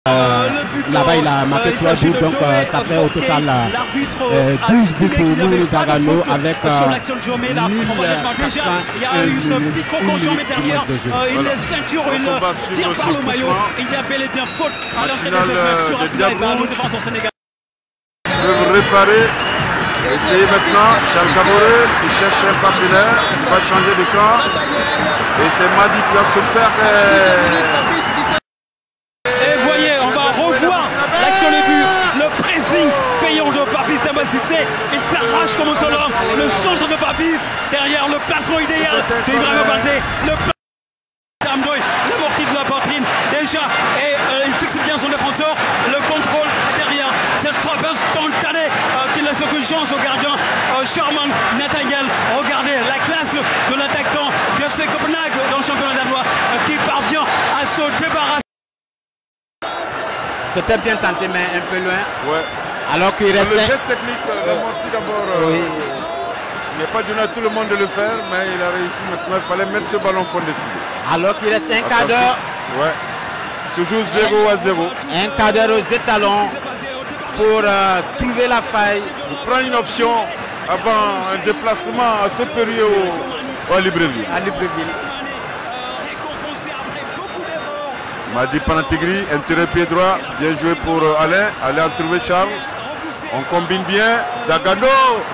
Là-bas, il a marqué 3 buts, donc ça fait au total 12 buts pour Mouloud Dagano avec 1401 il y a eu ce petit crocon jamais derrière. Il est ceinture, il tire par le maillot. Il y a bel et bien faute à l'entrée sur Abdoulaye, le défenseur sénégalais. Peuvent réparer. Essayez maintenant. Charles Gaboré, il cherche un partenaire. Il va changer de camp. Et c'est Madi qui va se faire. Et voyez, on va revoir l'action des buts. Le pressing payant de Papis Demba Cissé. Il s'arrache comme un seul homme. Le centre de Papis derrière le placement idéal d'Ibrahima Baldé. L'amorti de la poitrine déjà. Et il fixe bien son défenseur. Le contrôle derrière. Cette frappe instantanée qui laisse aucune chance au gardien Sherman Nathaniel. Regardez la classe de l'attaquant FC Copenhague dans le championnat danois qui parvient à se débarrasser. C'était bien tenté, mais un peu loin. Ouais. Alors qu'il reste. Le jet technique, l'amorti d'abord. Oui. Il n'est pas donné à tout le monde de le faire, mais il a réussi maintenant. Il fallait mettre ce ballon au fond des filets. Alors qu'il reste un quart d'heure. Ouais. Toujours 0-0. Un quart d'heure aux étalons pour trouver la faille. Il prend une option avant un déplacement assez périlleux à Libreville. À Libreville. Madi Panatigri, intérêt pied droit, bien joué pour Alain. Alain a trouvé Charles. On combine bien. Dagano